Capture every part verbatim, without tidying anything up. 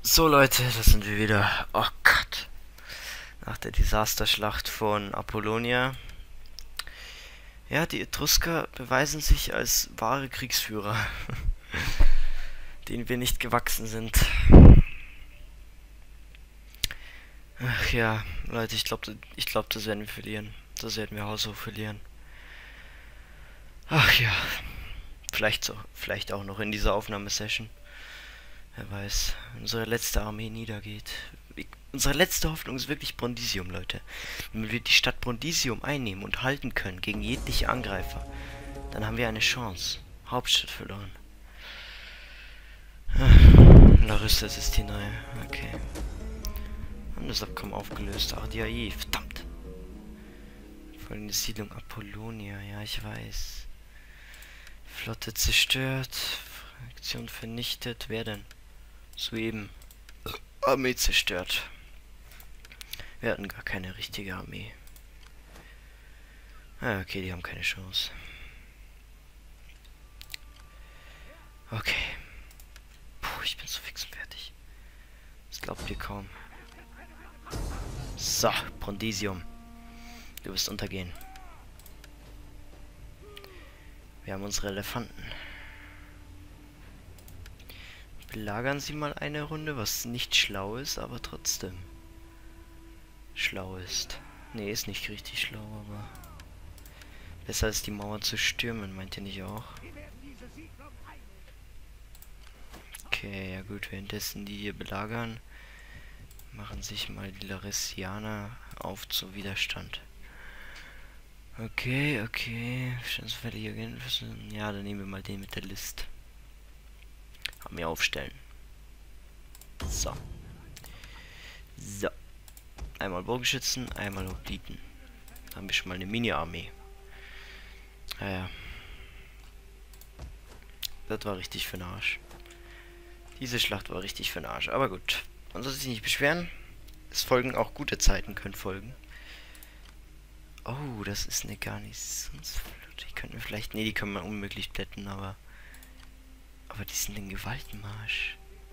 So Leute, das sind wir wieder. Oh Gott. Nach der Desasterschlacht von Apollonia. Ja, die Etrusker beweisen sich als wahre Kriegsführer, denen wir nicht gewachsen sind. Ach ja, Leute, ich glaube, ich glaub, das werden wir verlieren. Das werden wir haushoch verlieren. Ach ja, vielleicht so, vielleicht auch noch in dieser Aufnahmesession. Wer weiß, wenn unsere letzte Armee niedergeht. Unsere letzte Hoffnung ist wirklich Brundisium, Leute. Wenn wir die Stadt Brundisium einnehmen und halten können gegen jegliche Angreifer, dann haben wir eine Chance. Hauptstadt verloren. Laryssus ist die neue. Okay. Haben das Abkommen aufgelöst. Ach, die A I. Verdammt. Folgende Siedlung Apollonia. Ja, ich weiß. Flotte zerstört. Fraktion vernichtet. Wer denn? Soeben. Armee zerstört. Wir hatten gar keine richtige Armee. Ah, okay, die haben keine Chance. Okay. Puh, ich bin so fix und fertig. Das glaubt ihr kaum. So, Brundisium. Du wirst untergehen. Wir haben unsere Elefanten. Belagern sie mal eine Runde, was nicht schlau ist, aber trotzdem schlau ist. Ne, ist nicht richtig schlau, aber besser als die Mauer zu stürmen, meint ihr nicht auch? Okay, ja gut, währenddessen die hier belagern, machen sich mal die Laryssianer auf zu Widerstand. Okay, okay, ja, dann nehmen wir mal den mit der List. Armee aufstellen. So. So. Einmal Bogenschützen, einmal Hopliten. Da haben wir schon mal eine Mini-Armee. Naja. Das war richtig für den Arsch. Diese Schlacht war richtig für den Arsch. Aber gut. Man soll sich nicht beschweren. Es folgen auch gute Zeiten, können folgen. Oh, das ist eine Garnisonsflotte. Die können wir vielleicht... Ne, die können wir unmöglich plätten, aber... Aber die sind in Gewaltenmarsch.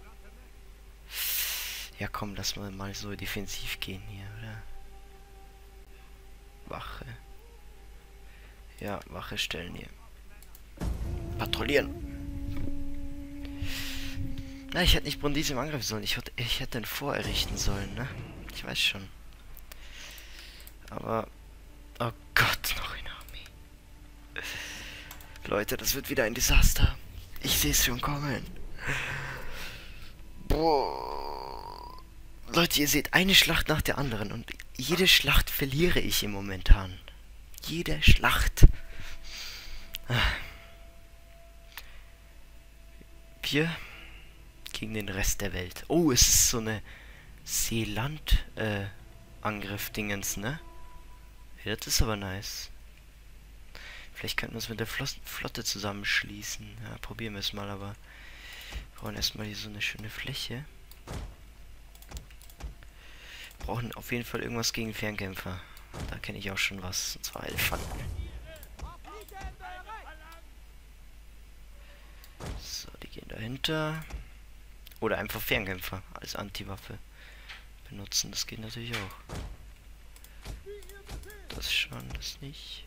Ja komm, lass mal mal so defensiv gehen hier, oder? Wache. Ja, Wache stellen hier. Patrouillieren. Na, ich hätte nicht Brundisium angreifen sollen. Ich, ich hätte ein Fort errichten sollen, ne? Ich weiß schon. Aber... Oh Gott, noch eine Armee. Leute, das wird wieder ein Desaster. Ich sehe es schon kommen. Boah. Leute, ihr seht eine Schlacht nach der anderen und jede Schlacht verliere ich im momentan. Jede Schlacht. Wir gegen den Rest der Welt. Oh, es ist so eine Seeland-Angriff-Dingens, ne? Ja, das ist aber nice. Vielleicht könnten wir uns mit der Flos Flotte zusammenschließen. Ja, probieren wir es mal, aber wir brauchen erstmal hier so eine schöne Fläche. Wir brauchen auf jeden Fall irgendwas gegen Fernkämpfer. Da kenne ich auch schon was. Und zwar Elefanten. So, die gehen dahinter. Oder einfach Fernkämpfer als Antiwaffe benutzen. Das geht natürlich auch. Das schon, das nicht.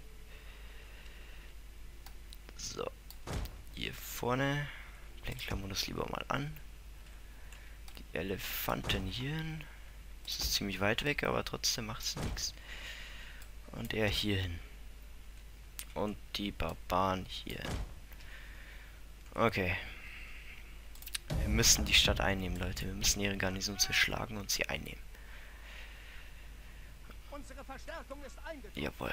So, hier vorne klammern wir das lieber mal an. Die Elefanten hierhin. Das ist ziemlich weit weg, aber trotzdem macht es nichts. Und er hierhin. Und die Barbaren hier. Okay. Wir müssen die Stadt einnehmen, Leute. Wir müssen ihre Garnison zerschlagen und sie einnehmen. Unsere Verstärkung ist eingetroffen. Jawohl.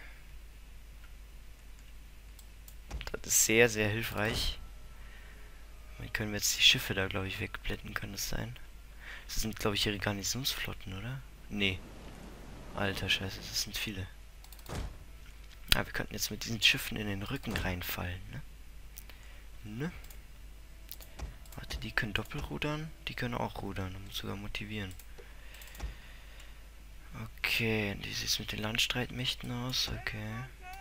Das ist sehr, sehr hilfreich. Dann können wir jetzt die Schiffe da, glaube ich, wegblenden, kann das sein? Das sind, glaube ich, ihre Garnisonsflotten, oder? Nee. Alter Scheiße, das sind viele. Ah, wir könnten jetzt mit diesen Schiffen in den Rücken reinfallen, ne? Ne? Warte, die können doppelrudern, die können auch rudern und sogar motivieren. Okay, wie sieht es mit den Landstreitmächten aus? Okay.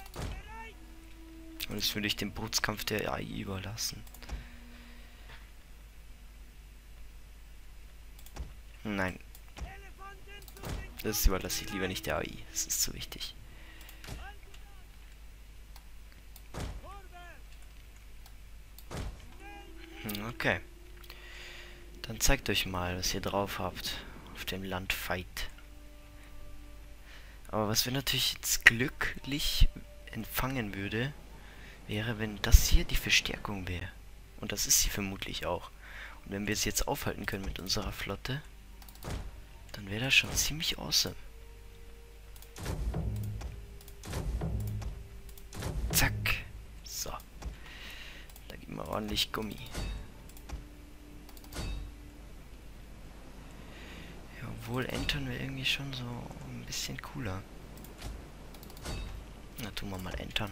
Und das würde ich dem Bootskampf der A I überlassen. Nein. Das überlasse ich lieber nicht der A I. Das ist zu wichtig. Hm, okay. Dann zeigt euch mal, was ihr drauf habt. Auf dem Landfight. Aber was wir natürlich jetzt glücklich empfangen würde, wäre, wenn das hier die Verstärkung wäre. Und das ist sie vermutlich auch. Und wenn wir es jetzt aufhalten können mit unserer Flotte, dann wäre das schon ziemlich awesome. Zack. So. Da geben wir ordentlich Gummi. Ja, obwohl entern wir irgendwie schon so ein bisschen cooler. Na, tun wir mal entern.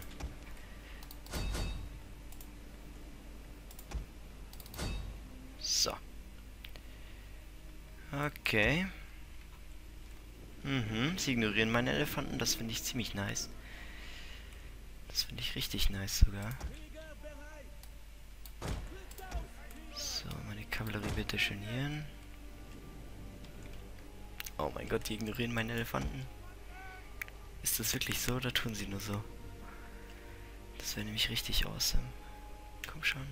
So. Okay. Mhm, sie ignorieren meine Elefanten, das finde ich ziemlich nice. Das finde ich richtig nice sogar. So, meine Kavallerie bitte schonieren. Oh mein Gott, die ignorieren meine Elefanten. Ist das wirklich so oder tun sie nur so? Das wäre nämlich richtig awesome. Komm schon.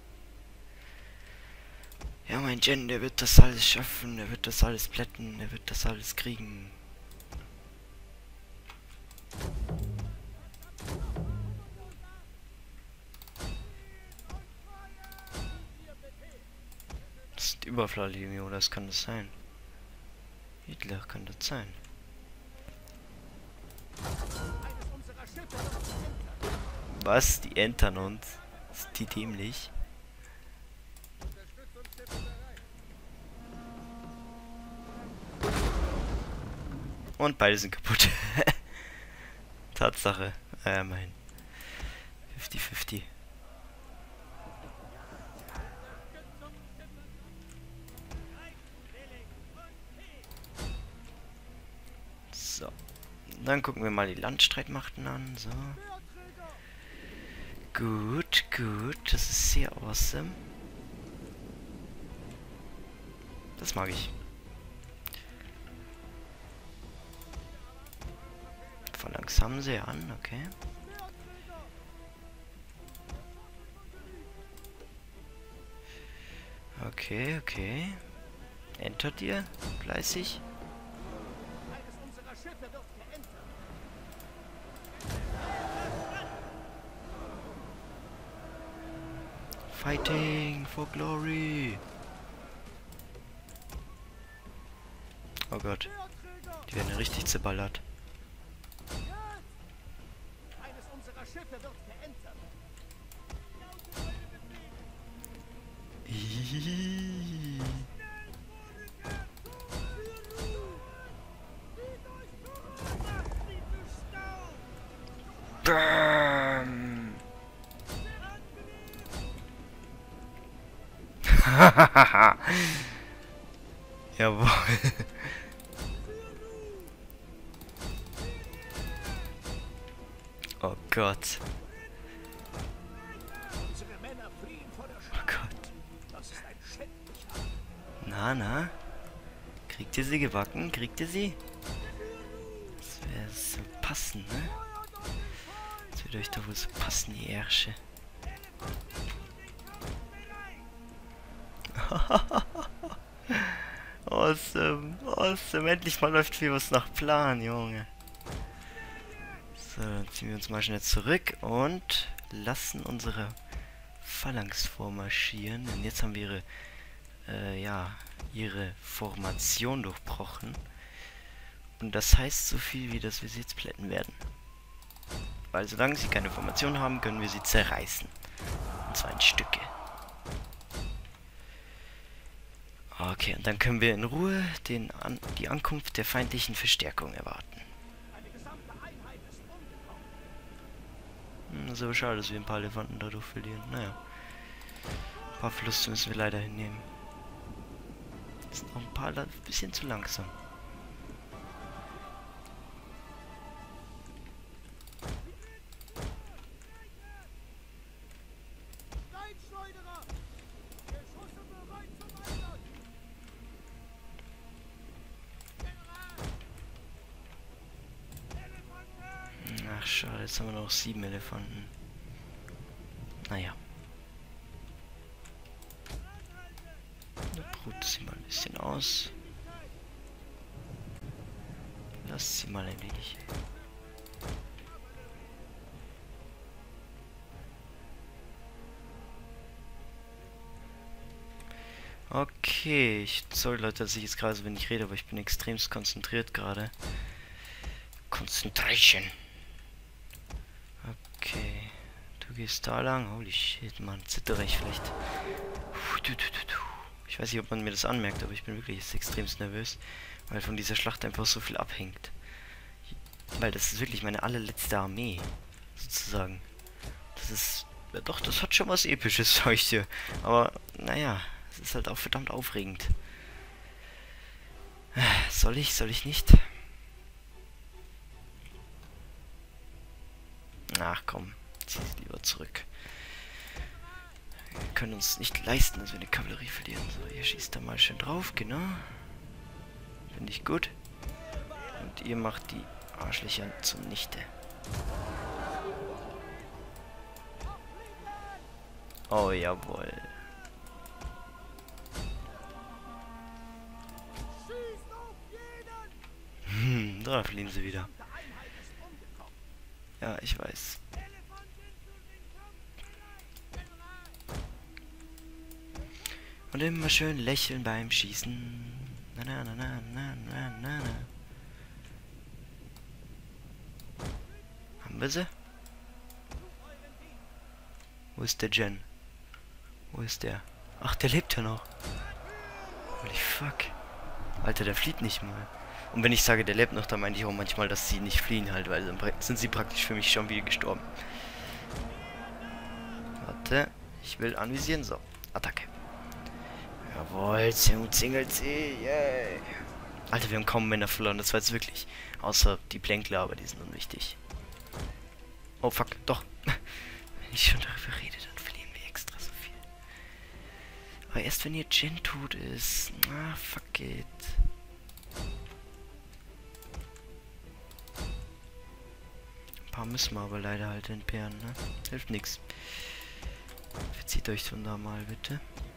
Ja, mein Gen, der wird das alles schaffen, der wird das alles plätten, der wird das alles kriegen. Das sind Überflaglinien, oder das kann das sein? Hitler kann das sein. Was? Die entern uns? Ist die dämlich? Und beide sind kaputt. Tatsache. Äh, mein. fünfzig fünfzig. So. Dann gucken wir mal die Landstreitmachten an. So. Gut, gut. Das ist sehr awesome. Das mag ich. Verlangsamen sie an, okay. Okay, okay. Entert ihr? Fleißig. Fighting for glory. Oh Gott. Die werden richtig zerballert. Eines unserer Schiffe wird geentert. Bam. Jawohl. Oh Gott. Unsere Männer fliehen vor der Oh Schlacht. Gott. Das ist ein schändlicher. Na, na? Kriegt ihr sie gebacken? Kriegt ihr sie? Das wäre so passend, ne? Das wird euch doch wohl so passen, die Ärsche. Awesome, awesome. Endlich mal läuft viel was nach Plan, Junge. So, dann ziehen wir uns mal schnell zurück und lassen unsere Phalanx vormarschieren. Denn jetzt haben wir ihre, äh, ja, ihre Formation durchbrochen. Und das heißt so viel, wie dass wir sie jetzt plätten werden. Weil solange sie keine Formation haben, können wir sie zerreißen. Und zwar in Stücke. Okay, und dann können wir in Ruhe den An die Ankunft der feindlichen Verstärkung erwarten. Eine gesamte Einheit ist umgekommen. Hm, das ist aber schade, dass wir ein paar Elefanten dadurch verlieren. Naja. Ein paar Verluste müssen wir leider hinnehmen. Das sind noch ein paar ein bisschen zu langsam. schade, jetzt haben wir noch sieben Elefanten. Naja. Ruht sie mal ein bisschen aus. Lass sie mal ein wenig. Okay, ich sorry Leute, dass ich jetzt gerade so wenig rede, aber ich bin extremst konzentriert gerade. Concentration. Okay, du gehst da lang. Holy shit, Mann, zittere ich vielleicht. Ich weiß nicht, ob man mir das anmerkt, aber ich bin wirklich jetzt extremst nervös, weil von dieser Schlacht einfach so viel abhängt. Weil das ist wirklich meine allerletzte Armee, sozusagen. Das ist, ja doch, das hat schon was Episches, sag ich dir. Aber, naja, es ist halt auch verdammt aufregend. Soll ich, soll ich nicht? Ach komm, zieh sie lieber zurück. Wir können uns nicht leisten, dass wir eine Kavallerie verlieren. So, ihr schießt da mal schön drauf, genau. Finde ich gut. Und ihr macht die Arschlöcher zunichte. Oh, jawohl. Hm, da fliehen sie wieder. Ja, ich weiß. Und immer schön lächeln beim Schießen. Na na na na na na na na. Haben wir sie? Wo ist der Jen? Wo ist der? Ach, der lebt ja noch. Holy fuck. Alter, der flieht nicht mal. Und wenn ich sage, der lebt noch, dann meine ich auch manchmal, dass sie nicht fliehen halt, weil dann sind sie praktisch für mich schon wieder gestorben. Warte, ich will anvisieren. So, Attacke. Jawohl, Zingel C, yay. Alter, wir haben kaum Männer verloren, das war jetzt wirklich. Außer die Plänkler, aber die sind unwichtig. Oh fuck, doch. Wenn ich schon darüber rede, dann verlieren wir extra so viel. Aber erst wenn ihr Jen tot ist. Ah, fuck it. Ein paar müssen wir aber leider halt entbehren, ne? Hilft nix. Verzieht euch von da mal, bitte.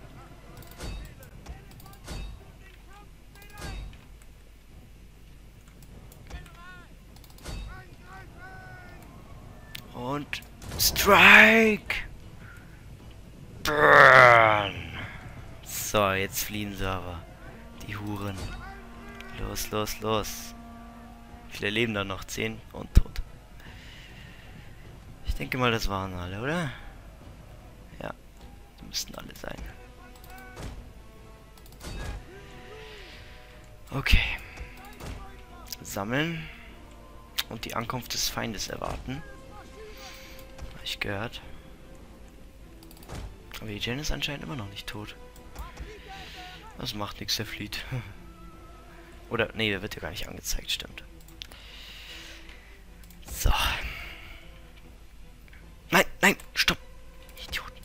Und Strike! Burn! So, jetzt fliehen sie aber. Die Huren. Los, los, los. Wie viele leben da noch? Zehn und tot. Ich denke mal, das waren alle, oder? Ja, die müssten alle sein. Okay. Sammeln. Und die Ankunft des Feindes erwarten. Habe ich gehört. Aber die Jen ist anscheinend immer noch nicht tot. Das macht nichts, der flieht. Oder, nee, der wird ja gar nicht angezeigt, stimmt. So. Nein, nein, stopp. Idioten.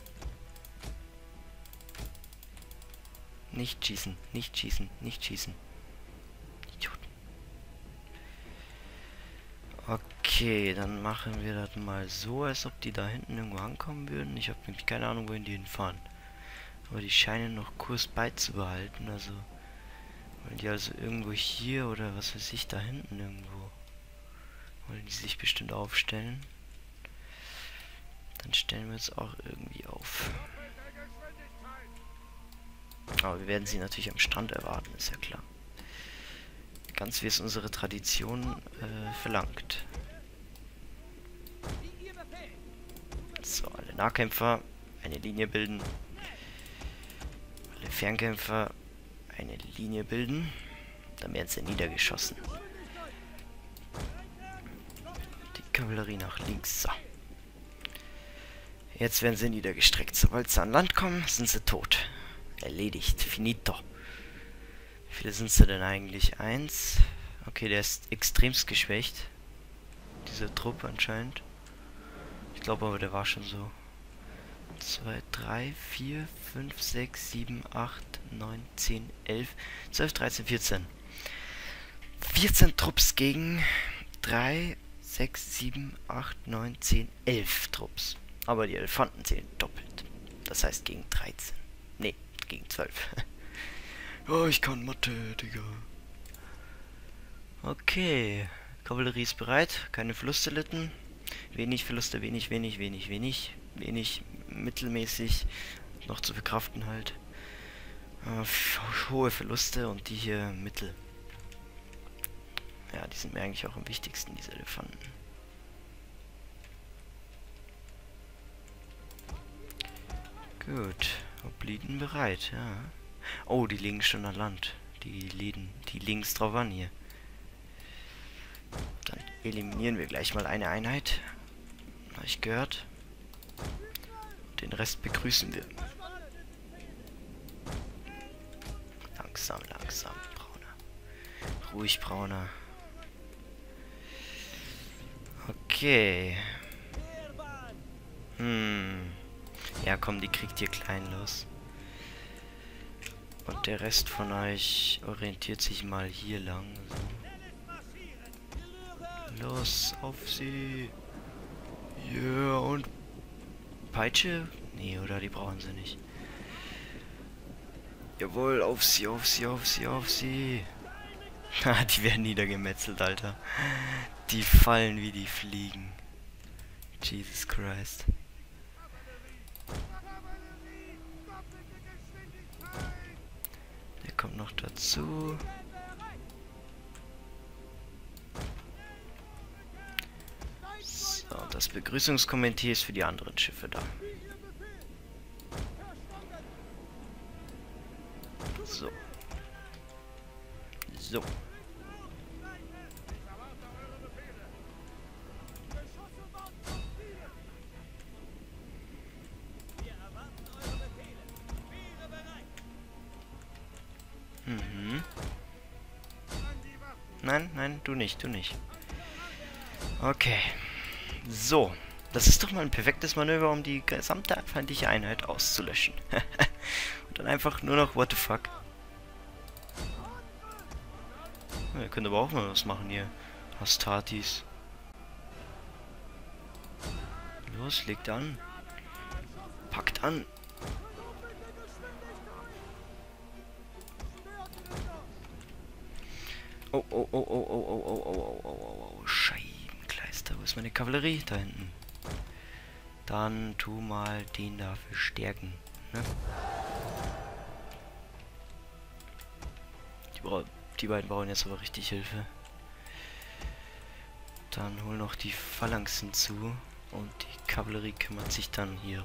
Nicht schießen, nicht schießen, nicht schießen. Idioten. Okay, dann machen wir das mal so, als ob die da hinten irgendwo ankommen würden. Ich habe nämlich keine Ahnung, wohin die hinfahren. Aber die scheinen noch Kurs beizubehalten, also... Wollen die also irgendwo hier oder was weiß ich, da hinten irgendwo? Wollen die sich bestimmt aufstellen? Dann stellen wir uns auch irgendwie auf. Aber wir werden sie natürlich am Strand erwarten, ist ja klar. Ganz wie es unsere Tradition äh, verlangt. So, alle Nahkämpfer eine Linie bilden. Alle Fernkämpfer eine Linie bilden. Dann werden sie niedergeschossen. Die Kavallerie nach links. So. Jetzt werden sie niedergestreckt. Sobald sie an Land kommen, sind sie tot. Erledigt. Finito. Wie viele sind sie denn eigentlich? Eins. Okay, der ist extremst geschwächt. Dieser Trupp anscheinend. Ich glaube aber, der war schon so. zwei, drei, vier, fünf, sechs, sieben, acht, neun, zehn, elf, zwölf, dreizehn, vierzehn. vierzehn Trupps gegen drei, sechs, sieben, acht, neun, zehn, elf Trupps. Aber die Elefanten zählen doppelt. Das heißt gegen dreizehn. Nee, gegen zwölf. Oh, ich kann Mathe, Digga. Okay. Kavallerie ist bereit. Keine Verluste. Wenig Verluste, wenig, wenig, wenig, wenig. Wenig, mittelmäßig. Noch zu verkraften halt. Äh, hohe Verluste und die hier mittel. Ja, die sind mir eigentlich auch am wichtigsten, diese Elefanten. Gut. Obliden bereit, ja. Oh, die liegen schon an Land. Die liegen, die liegen es drauf an hier. Dann eliminieren wir gleich mal eine Einheit. Habe ich gehört. Den Rest begrüßen wir. Langsam, langsam, Brauner. Ruhig, Brauner. Okay. Hm. Ja, komm, die kriegt ihr klein los. Und der Rest von euch orientiert sich mal hier lang. So. Los, auf sie. Ja, yeah, und Peitsche? Nee, oder? Die brauchen sie nicht. Jawohl, auf sie, auf sie, auf sie, auf sie. Ha, die werden niedergemetzelt, Alter. Die fallen wie die Fliegen. Jesus Christ. Der kommt noch dazu. So, das Begrüßungskommentier ist für die anderen Schiffe da. So. So. Mhm. Nein, nein, du nicht, du nicht. Okay. So. Das ist doch mal ein perfektes Manöver, um die gesamte feindliche Einheit auszulöschen. Und dann einfach nur noch what the fuck. Ja, ihr könnt aber auch mal was machen hier. Hastatis. Los, legt an. Packt an. Oh, oh, oh, oh, oh, oh, oh, oh, oh, oh, oh, Scheibenkleister. Wo ist meine Kavallerie? Da hinten. Dann tu mal den da verstärken. Ne? Die, die beiden brauchen jetzt aber richtig Hilfe. Dann hol noch die Phalanx hinzu. Und die Kavallerie kümmert sich dann hier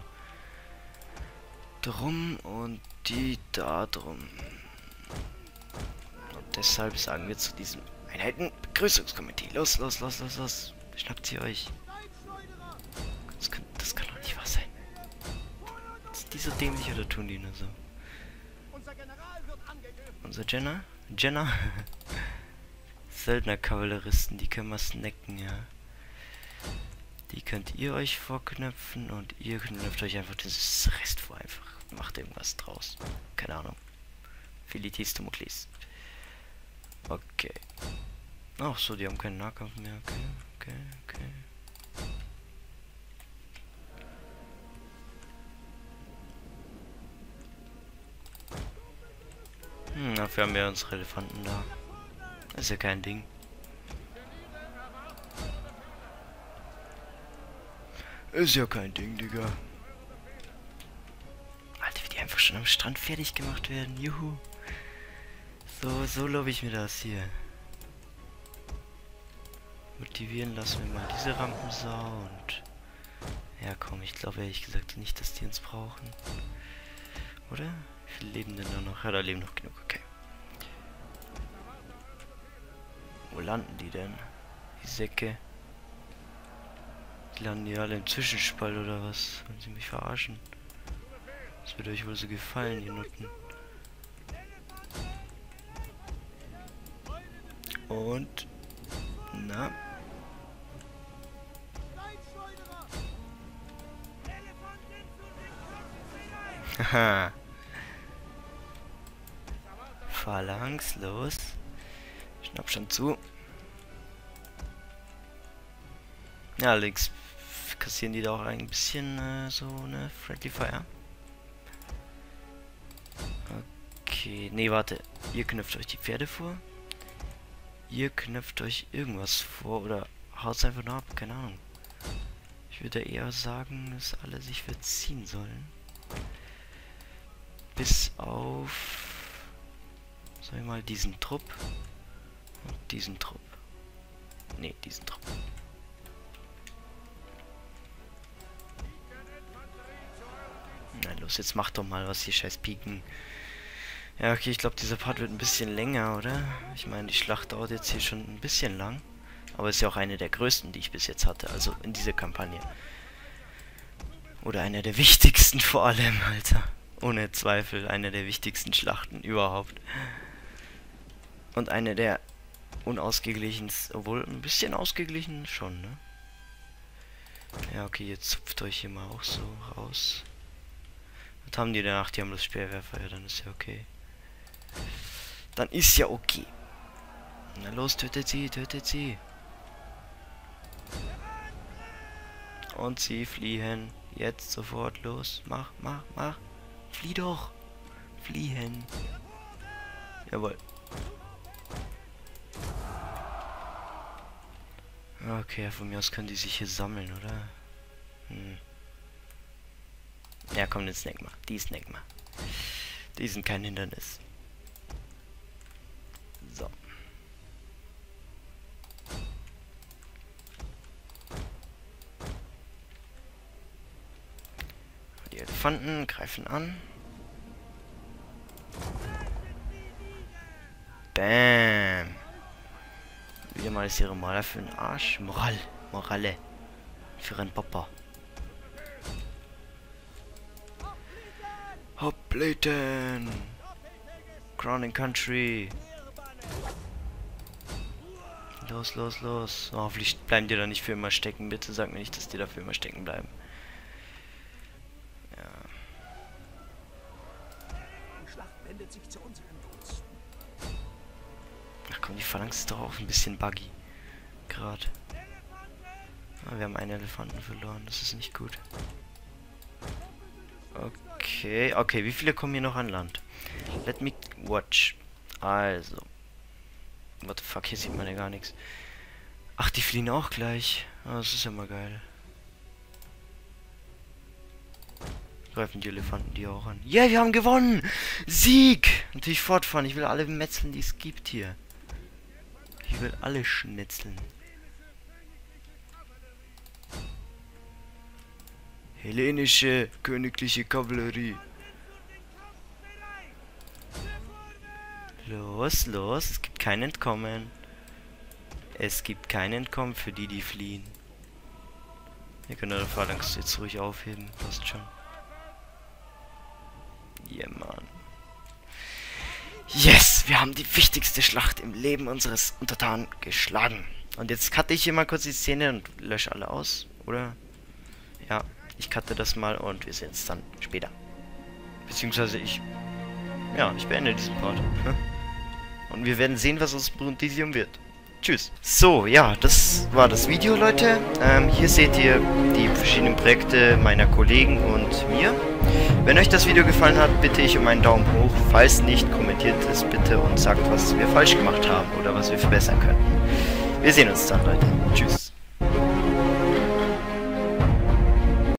drum und die da drum. Und deshalb sagen wir zu diesem Einheiten Begrüßungskomitee. Los, los, los, los, los. Schnappt sie euch. Das kann, das kann doch nicht wahr sein. Ist die so dämlich oder tun die nur so? Unser General wird angegriffen. Unser Jenner? Jenner? Söldner-Kavalleristen, die können wir snacken, ja. Die könnt ihr euch vorknöpfen und ihr knöpft euch einfach dieses Rest vor. Einfach macht irgendwas draus. Keine Ahnung. Philitis Damokles. Okay. Ach so, die haben keinen Nahkampf mehr. Okay, okay, okay. Hm, dafür haben wir unsere Elefanten da. Das ist ja kein Ding. Ist ja kein Ding, Digga. Alter, wie die einfach schon am Strand fertig gemacht werden. Juhu. So, so lobe ich mir das hier. Motivieren lassen wir mal diese Rampensau und... Ja komm, ich glaube ehrlich gesagt nicht, dass die uns brauchen. Oder? Wie viele leben denn da noch? Ja, da leben noch genug, okay. Wo landen die denn? Die Säcke. Die landen die alle im Zwischenspalt oder was? Wollen sie mich verarschen? Das wird euch wohl so gefallen, ihr Nutten. Und... Na? Haha. Phalanx, los. Schnapp schon zu. Ja, allerdings kassieren die da auch ein bisschen äh, so eine Friendly Fire. Okay, nee, warte. Ihr knöpft euch die Pferde vor. Ihr knöpft euch irgendwas vor oder haut einfach nur ab, keine Ahnung. Ich würde eher sagen, dass alle sich verziehen sollen. Bis auf, sag ich mal, diesen Trupp und diesen Trupp. Ne, diesen Trupp. Na los, jetzt macht doch mal was, die scheiß Piken. Ja, okay, ich glaube, dieser Part wird ein bisschen länger, oder? Ich meine, die Schlacht dauert jetzt hier schon ein bisschen lang. Aber ist ja auch eine der größten, die ich bis jetzt hatte, also in dieser Kampagne. Oder eine der wichtigsten vor allem, Alter. Ohne Zweifel, eine der wichtigsten Schlachten überhaupt. Und eine der unausgeglichensten, obwohl ein bisschen ausgeglichen schon, ne? Ja, okay, jetzt zupft euch hier mal auch so raus. Was haben die danach? Die haben das Speerwerfer, ja, dann ist ja okay. Dann ist ja okay. Na los, tötet sie, tötet sie. Und sie fliehen. Jetzt sofort los. Mach, mach, mach. Flieh doch. Fliehen. Jawohl. Okay, von mir aus können die sich hier sammeln, oder? Hm. Ja, komm, den snack mal. Die snack mal. Die sind kein Hindernis. So. Die Elefanten greifen an. Bam. Wieder mal ist ihre Maler für den Arsch. Moral. Morale. Für einen Papa. Hopliten. Crowning Country. Los, los, los. Oh, hoffentlich bleiben die da nicht für immer stecken. Bitte sag mir nicht, dass die da für immer stecken bleiben. Ja. Die Schlacht wendet sich zu unseren Gunsten. Ach komm, die Phalanx ist doch auch ein bisschen buggy. Gerade. Ah, wir haben einen Elefanten verloren. Das ist nicht gut. Okay, okay. Wie viele kommen hier noch an Land? Let me watch. Also. What the fuck, hier sieht man ja gar nichts. Ach, die fliehen auch gleich. Oh, das ist ja mal geil. Greifen die Elefanten die auch an. Ja, yeah, wir haben gewonnen! Sieg! Natürlich fortfahren. Ich will alle metzeln, die es gibt hier. Ich will alle schnitzeln. Hellenische königliche Kavallerie. Los, los, es gibt kein Entkommen. Es gibt kein Entkommen für die, die fliehen. Ihr könnt eure Phalanx jetzt ruhig aufheben, passt schon. Yeah, Mann. Yes, wir haben die wichtigste Schlacht im Leben unseres Untertanen geschlagen. Und jetzt cutte ich hier mal kurz die Szene und lösche alle aus, oder? Ja, ich cutte das mal und wir sehen uns dann später. Beziehungsweise ich... Ja, ich beende diesen Part. Und wir werden sehen, was aus Brundisium wird. Tschüss. So, ja, das war das Video, Leute. Ähm, hier seht ihr die verschiedenen Projekte meiner Kollegen und mir. Wenn euch das Video gefallen hat, bitte ich um einen Daumen hoch. Falls nicht, kommentiert es bitte und sagt, was wir falsch gemacht haben oder was wir verbessern könnten. Wir sehen uns dann, Leute. Tschüss.